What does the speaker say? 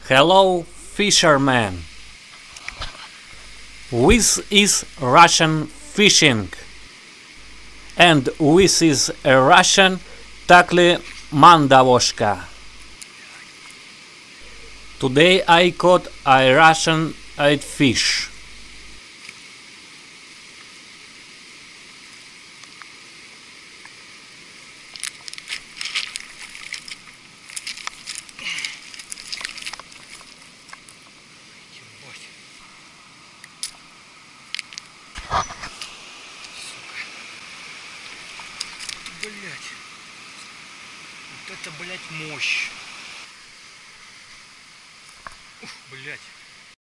Hello, fisherman. This is Russian fishing, and this is a Russian tackle mandavoshka. Today I caught a Russian fish. Блять, вот это, блять, мощь. Ух, блять.